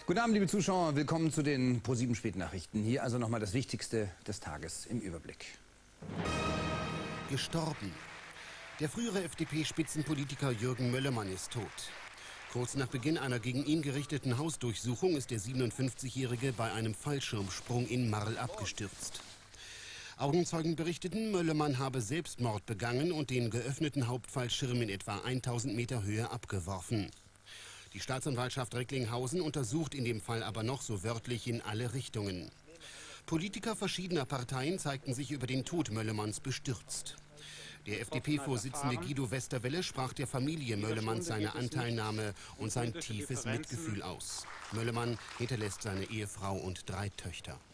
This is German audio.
Guten Abend, liebe Zuschauer. Willkommen zu den ProSieben Spätnachrichten. Hier also nochmal das Wichtigste des Tages im Überblick. Gestorben. Der frühere FDP-Spitzenpolitiker Jürgen Möllemann ist tot. Kurz nach Beginn einer gegen ihn gerichteten Hausdurchsuchung ist der 57-Jährige bei einem Fallschirmsprung in Marl abgestürzt. Augenzeugen berichteten, Möllemann habe Selbstmord begangen und den geöffneten Hauptfallschirm in etwa 1000 Meter Höhe abgeworfen. Die Staatsanwaltschaft Recklinghausen untersucht in dem Fall aber noch so wörtlich in alle Richtungen. Politiker verschiedener Parteien zeigten sich über den Tod Möllemanns bestürzt. Der FDP-Vorsitzende Guido Westerwelle sprach der Familie Möllemanns seine Anteilnahme und sein tiefes Mitgefühl aus. Möllemann hinterlässt seine Ehefrau und 3 Töchter.